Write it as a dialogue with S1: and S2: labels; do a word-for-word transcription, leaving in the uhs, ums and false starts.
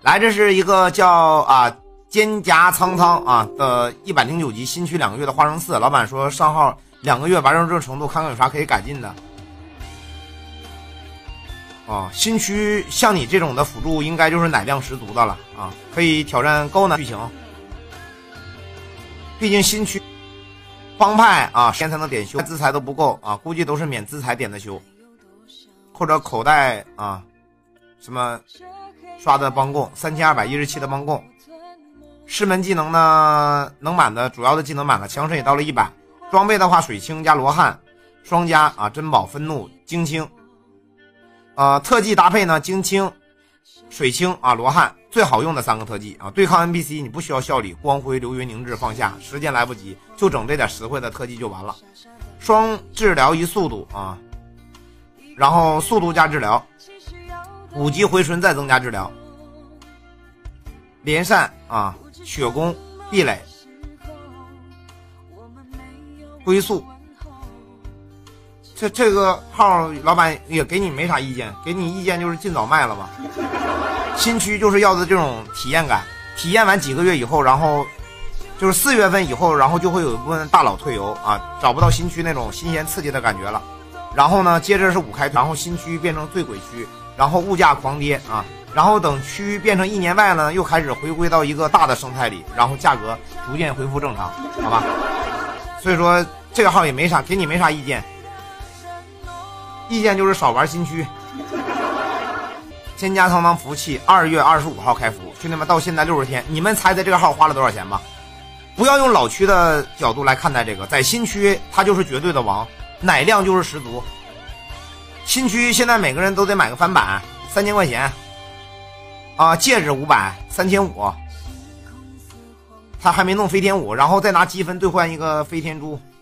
S1: 来，这是一个叫啊蒹葭苍苍啊的一百零九级新区两个月的花生四，老板说上号两个月完成这个程度，看看有啥可以改进的。啊，新区像你这种的辅助应该就是奶量十足的了啊，可以挑战高难剧情。毕竟新区帮派啊，时间才能点修，资财都不够啊，估计都是免资财点的修，或者口袋啊什么刷的帮供，三千二百一十七的帮供。师门技能呢，能满的主要的技能满了，强神也到了一百。装备的话，水清加罗汉双加啊，珍宝愤怒精清。呃，特技搭配呢，精清、水清啊，罗汉最好用的三个特技啊。对抗 N P C 你不需要效力，光辉、流云、凝滞放下，时间来不及，就整这点实惠的特技就完了。双治疗一速度啊，然后速度加治疗，五级回春再增加治疗，连扇啊，血攻、壁垒、归宿。这这个号老板也给你没啥意见，给你意见就是尽早卖了吧。新区就是要的这种体验感，体验完几个月以后，然后就是四月份以后，然后就会有一部分大佬退游啊，找不到新区那种新鲜刺激的感觉了。然后呢，接着是五开，然后新区变成醉鬼区，然后物价狂跌啊，然后等区变成一年外呢，又开始回归到一个大的生态里，然后价格逐渐恢复正常，好吧？所以说这个号也没啥，给你没啥意见。意见就是少玩新区。蒹葭苍苍服务器二月二十五号开服，兄弟们到现在六十天，你们猜猜这个号花了多少钱吧？不要用老区的角度来看待这个，在新区它就是绝对的王，奶量就是十足。新区现在每个人都得买个翻版，三千块钱啊，戒指五百，三千五，他还没弄飞天舞，然后再拿积分兑换一个飞天珠。